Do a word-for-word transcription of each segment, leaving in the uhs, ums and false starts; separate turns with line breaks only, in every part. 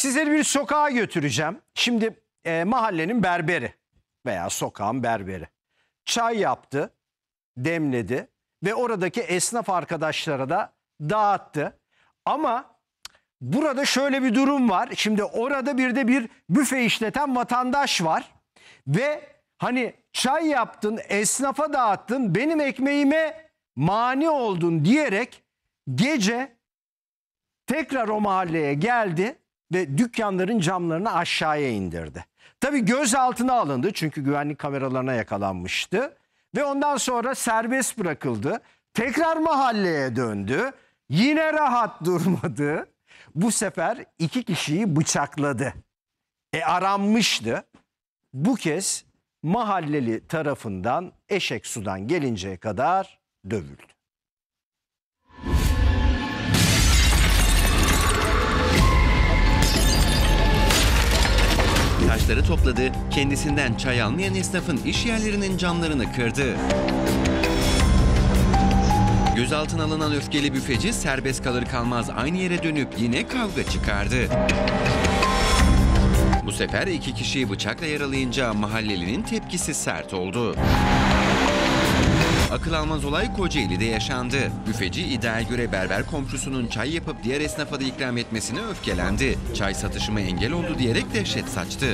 Sizleri bir sokağa götüreceğim. Şimdi e, mahallenin berberi veya sokağın berberi çay yaptı, demledi ve oradaki esnaf arkadaşlara da dağıttı. Ama burada şöyle bir durum var. Şimdi orada bir de bir büfe işleten vatandaş var ve hani çay yaptın, esnafa dağıttın, benim ekmeğime mani oldun diyerek gece tekrar o mahalleye geldi ve dükkanların camlarını aşağıya indirdi. Tabii gözaltına alındı çünkü güvenlik kameralarına yakalanmıştı ve ondan sonra serbest bırakıldı. Tekrar mahalleye döndü. Yine rahat durmadı. Bu sefer iki kişiyi bıçakladı. E aranmıştı. Bu kez mahalleli tarafından eşek sudan gelinceye kadar dövüldü.
Taşları topladı, kendisinden çay almayan esnafın iş yerlerinin camlarını kırdı. Gözaltına alınan öfkeli büfeci serbest kalır kalmaz aynı yere dönüp yine kavga çıkardı. Bu sefer iki kişiyi bıçakla yaralayınca mahallelinin tepkisi sert oldu. Akıl almaz olay Kocaeli'de yaşandı. Büfeci iddiaya göre berber komşusunun çay yapıp diğer esnafa da ikram etmesine öfkelendi. Çay satışıma engel oldu diyerek dehşet saçtı.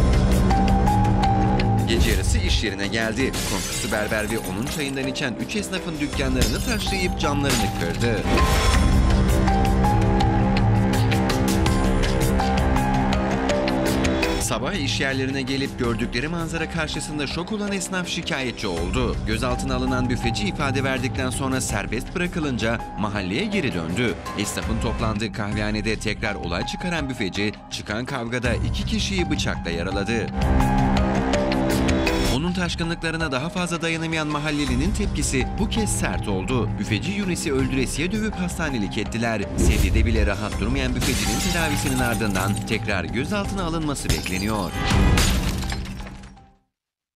Gece yarısı iş yerine geldi. Komşusu berber ve onun çayından içen üç esnafın dükkanlarını taşlayıp camlarını kırdı. Sabah iş yerlerine gelip gördükleri manzara karşısında şok olan esnaf şikayetçi oldu. Gözaltına alınan büfeci ifade verdikten sonra serbest bırakılınca mahalleye geri döndü. Esnafın toplandığı kahvehanede tekrar olay çıkaran büfeci çıkan kavgada iki kişiyi bıçakla yaraladı. Onun taşkınlıklarına daha fazla dayanamayan mahallelinin tepkisi bu kez sert oldu. Büfeci Yunus'u öldüresiye dövüp hastanelik ettiler. Sedyede bile rahat durmayan büfecinin tedavisinin ardından tekrar gözaltına alınması bekleniyor.